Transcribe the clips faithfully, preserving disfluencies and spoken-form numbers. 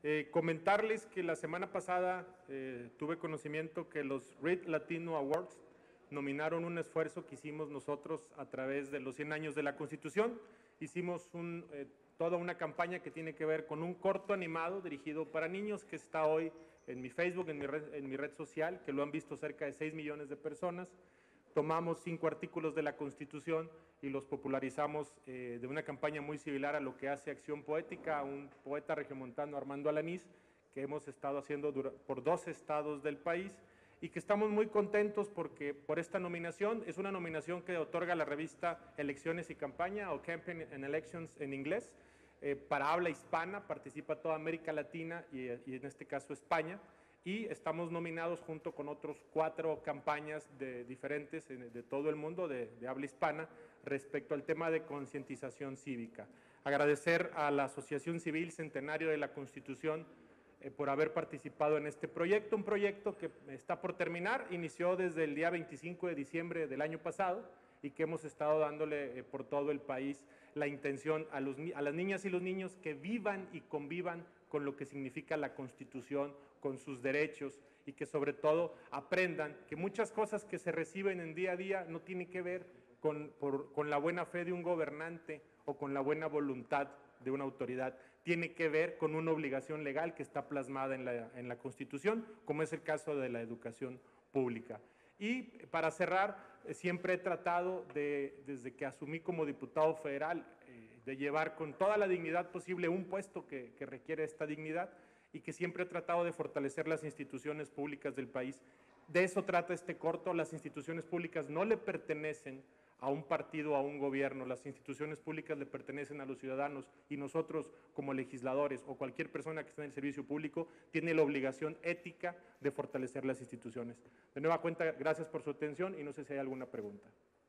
Eh, comentarles que la semana pasada eh, tuve conocimiento que los Read Latino Awards nominaron un esfuerzo que hicimos nosotros a través de los cien años de la Constitución. Hicimos un, eh, toda una campaña que tiene que ver con un corto animado dirigido para niños que está hoy en mi Facebook, en mi red, en mi red social, que lo han visto cerca de seis millones de personas. Tomamos cinco artículos de la Constitución y los popularizamos eh, de una campaña muy similar a lo que hace Acción Poética, un poeta regiomontano, Armando Alanís, que hemos estado haciendo por dos estados del país y que estamos muy contentos porque por esta nominación, es una nominación que otorga la revista Elecciones y Campaña o Campaign and Elections en inglés, eh, para habla hispana, participa toda América Latina y, y en este caso España. Y estamos nominados junto con otros cuatro campañas de, diferentes de todo el mundo de, de habla hispana respecto al tema de concientización cívica. Agradecer a la Asociación Civil Centenario de la Constitución eh, por haber participado en este proyecto, un proyecto que está por terminar, inició desde el día veinticinco de diciembre del año pasado y que hemos estado dándole eh, por todo el país la intención a, los, a las niñas y los niños que vivan y convivan con lo que significa la Constitución, con sus derechos y que sobre todo aprendan que muchas cosas que se reciben en día a día no tienen que ver con, por, con la buena fe de un gobernante o con la buena voluntad de una autoridad, tiene que ver con una obligación legal que está plasmada en la, en la Constitución, como es el caso de la educación pública. Y para cerrar, siempre he tratado de, desde que asumí como diputado federal, eh, de llevar con toda la dignidad posible un puesto que, que requiere esta dignidad y que siempre he tratado de fortalecer las instituciones públicas del país. De eso trata este corto. Las instituciones públicas no le pertenecen a un partido o a un gobierno, las instituciones públicas le pertenecen a los ciudadanos y nosotros como legisladores o cualquier persona que esté en el servicio público tiene la obligación ética de fortalecer las instituciones. De nueva cuenta, gracias por su atención y no sé si hay alguna pregunta.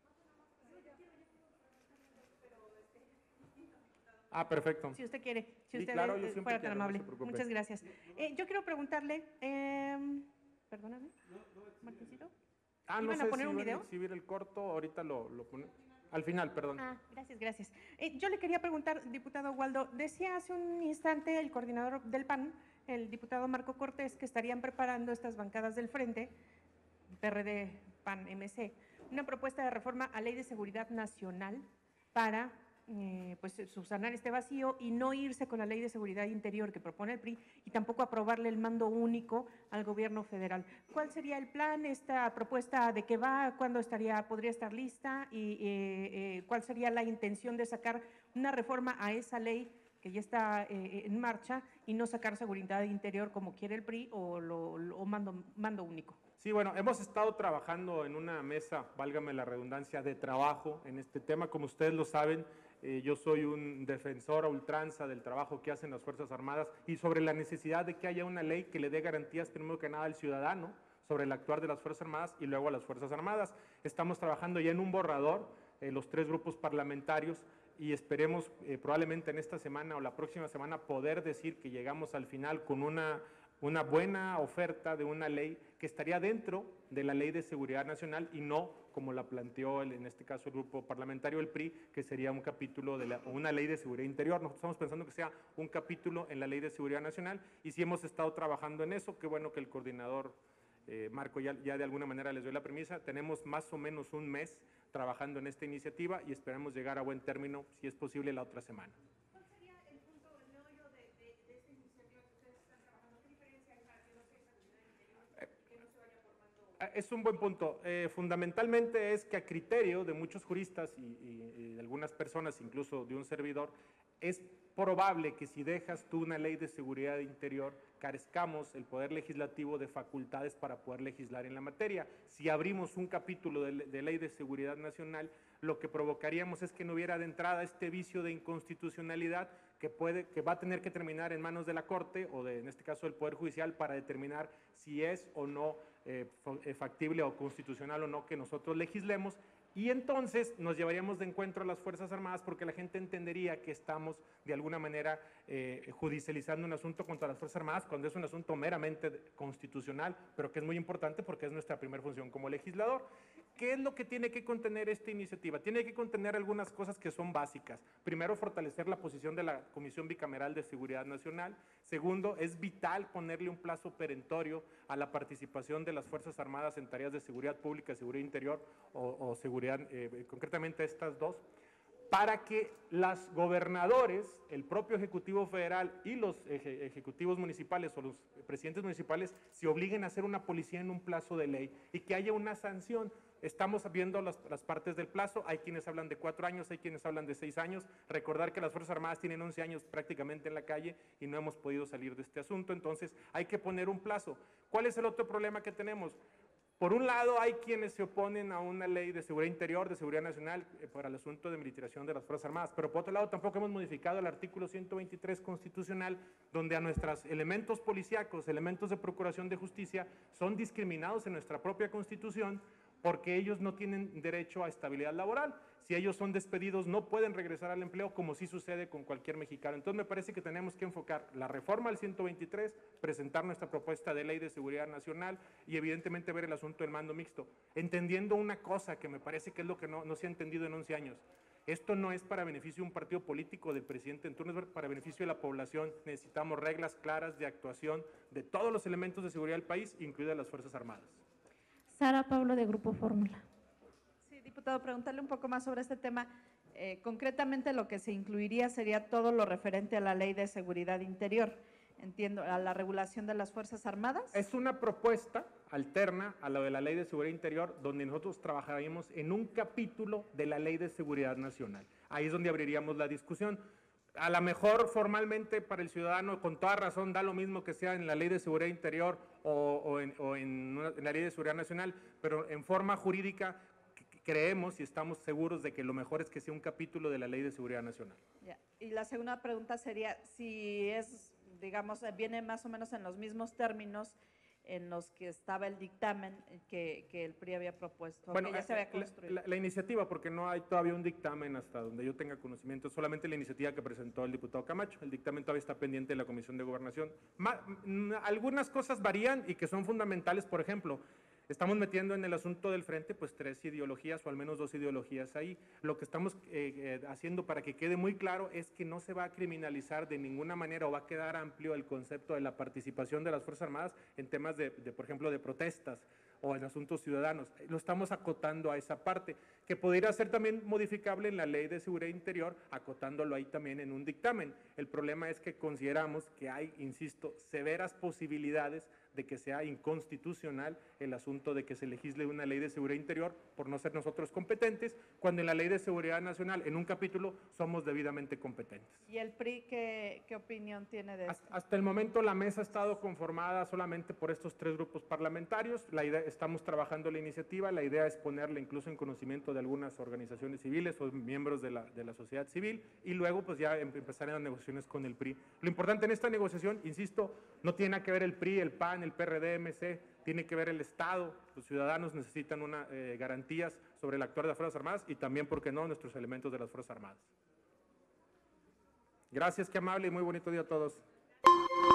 Ah, perfecto. Si usted quiere, si usted sí, claro, es, fuera tan amable. No Muchas gracias. Eh, yo quiero preguntarle, eh, perdóname, Martincito. Ah, no sé si van a exhibir el corto, ahorita lo, lo pone. Al final, perdón. Ah, gracias, gracias. Eh, yo le quería preguntar, diputado Waldo, decía hace un instante el coordinador del P A N, el diputado Marco Cortés, que estarían preparando estas bancadas del Frente, P R D, P A N, M C, una propuesta de reforma a Ley de Seguridad Nacional para Eh, pues subsanar este vacío y no irse con la Ley de Seguridad Interior que propone el P R I y tampoco aprobarle el mando único al gobierno federal. ¿Cuál sería el plan, esta propuesta, de qué va, cuándo estaría, podría estar lista y eh, eh, cuál sería la intención de sacar una reforma a esa ley que ya está eh, en marcha y no sacar Seguridad Interior como quiere el P R I o, lo, lo, o mando, mando único? Sí, bueno, hemos estado trabajando en una mesa, válgame la redundancia, de trabajo en este tema. Como ustedes lo saben, eh, yo soy un defensor a ultranza del trabajo que hacen las Fuerzas Armadas y sobre la necesidad de que haya una ley que le dé garantías primero que nada al ciudadano sobre el actuar de las Fuerzas Armadas y luego a las Fuerzas Armadas. Estamos trabajando ya en un borrador, eh, los tres grupos parlamentarios, y esperemos eh, probablemente en esta semana o la próxima semana poder decir que llegamos al final con una una buena oferta de una ley que estaría dentro de la Ley de Seguridad Nacional y no como la planteó el, en este caso el grupo parlamentario del P R I, que sería un capítulo de la, una Ley de Seguridad Interior. Nosotros estamos pensando que sea un capítulo en la Ley de Seguridad Nacional y sí hemos estado trabajando en eso. Qué bueno que el coordinador eh, Marco ya, ya de alguna manera les dio la premisa. Tenemos más o menos un mes trabajando en esta iniciativa y esperamos llegar a buen término, si es posible, la otra semana. Es un buen punto. Eh, fundamentalmente es que a criterio de muchos juristas y, y, y de algunas personas, incluso de un servidor, es probable que si dejas tú una ley de seguridad interior, carezcamos el Poder Legislativo de facultades para poder legislar en la materia. Si abrimos un capítulo de, de ley de seguridad nacional, lo que provocaríamos es que no hubiera de entrada este vicio de inconstitucionalidad que, puede, que va a tener que terminar en manos de la Corte o de, en este caso del Poder Judicial para determinar si es o no eh, factible o constitucional o no que nosotros legislemos. Y entonces nos llevaríamos de encuentro a las Fuerzas Armadas porque la gente entendería que estamos de alguna manera eh, judicializando un asunto contra las Fuerzas Armadas cuando es un asunto meramente constitucional, pero que es muy importante porque es nuestra primera función como legislador. ¿Qué es lo que tiene que contener esta iniciativa? Tiene que contener algunas cosas que son básicas. Primero, fortalecer la posición de la Comisión Bicameral de Seguridad Nacional. Segundo, es vital ponerle un plazo perentorio a la participación de las Fuerzas Armadas en tareas de seguridad pública, seguridad interior o, o seguridad, eh, concretamente estas dos, para que los gobernadores, el propio Ejecutivo Federal y los eje, ejecutivos municipales o los presidentes municipales se obliguen a hacer una policía en un plazo de ley y que haya una sanción. Estamos viendo las, las partes del plazo, hay quienes hablan de cuatro años, hay quienes hablan de seis años. Recordar que las Fuerzas Armadas tienen once años prácticamente en la calle y no hemos podido salir de este asunto, entonces hay que poner un plazo. ¿Cuál es el otro problema que tenemos? Por un lado, hay quienes se oponen a una ley de seguridad interior, de seguridad nacional, eh, para el asunto de militarización de las Fuerzas Armadas, pero por otro lado tampoco hemos modificado el artículo ciento veintitrés constitucional, donde a nuestros elementos policíacos, elementos de procuración de justicia, son discriminados en nuestra propia Constitución porque ellos no tienen derecho a estabilidad laboral. Si ellos son despedidos, no pueden regresar al empleo, como sí sucede con cualquier mexicano. Entonces, me parece que tenemos que enfocar la reforma al ciento veintitrés, presentar nuestra propuesta de ley de seguridad nacional y, evidentemente, ver el asunto del mando mixto, entendiendo una cosa que me parece que es lo que no, no se ha entendido en once años. Esto no es para beneficio de un partido político del presidente en turno, es para beneficio de la población. Necesitamos reglas claras de actuación de todos los elementos de seguridad del país, incluidas las Fuerzas Armadas. Sara Pablo, de Grupo Fórmula. Sí, diputado, preguntarle un poco más sobre este tema. Eh, concretamente, lo que se incluiría sería todo lo referente a la Ley de Seguridad Interior, entiendo, a la regulación de las Fuerzas Armadas. Es una propuesta alterna a lo de la Ley de Seguridad Interior, donde nosotros trabajaríamos en un capítulo de la Ley de Seguridad Nacional. Ahí es donde abriríamos la discusión. A lo mejor formalmente para el ciudadano, con toda razón, da lo mismo que sea en la Ley de Seguridad Interior o, o, en, o en, una, en la Ley de Seguridad Nacional, pero en forma jurídica creemos y estamos seguros de que lo mejor es que sea un capítulo de la Ley de Seguridad Nacional. Ya. Y la segunda pregunta sería si es, digamos, viene más o menos en los mismos términos en los que estaba el dictamen que, que el P R I había propuesto, bueno, que ya se había construido. La, la, la iniciativa, porque no hay todavía un dictamen hasta donde yo tenga conocimiento, solamente la iniciativa que presentó el diputado Camacho. El dictamen todavía está pendiente de la Comisión de Gobernación. Ma, m, algunas cosas varían y que son fundamentales, por ejemplo, estamos metiendo en el asunto del frente pues tres ideologías o al menos dos ideologías ahí. Lo que estamos eh, eh, haciendo para que quede muy claro es que no se va a criminalizar de ninguna manera o va a quedar amplio el concepto de la participación de las Fuerzas Armadas en temas de, de por ejemplo, de protestas o en asuntos ciudadanos. Lo estamos acotando a esa parte, que podría ser también modificable en la Ley de Seguridad Interior, acotándolo ahí también en un dictamen. El problema es que consideramos que hay, insisto, severas posibilidades de que sea inconstitucional el asunto de que se legisle una ley de seguridad interior por no ser nosotros competentes, cuando en la Ley de Seguridad Nacional, en un capítulo, somos debidamente competentes. ¿Y el P R I qué, qué opinión tiene de esto? Hasta, hasta el momento la mesa ha estado conformada solamente por estos tres grupos parlamentarios. La idea, estamos trabajando la iniciativa, la idea es ponerla incluso en conocimiento de algunas organizaciones civiles o miembros de la, de la sociedad civil y luego pues ya empezar en las negociaciones con el P R I. Lo importante en esta negociación, insisto, no tiene nada que ver el P R I, el P A N, el P R D, M C, tiene que ver el Estado. Los ciudadanos necesitan una, eh, garantías sobre el actuar de las Fuerzas Armadas y también, ¿por qué no?, nuestros elementos de las Fuerzas Armadas. Gracias, qué amable y muy bonito día a todos.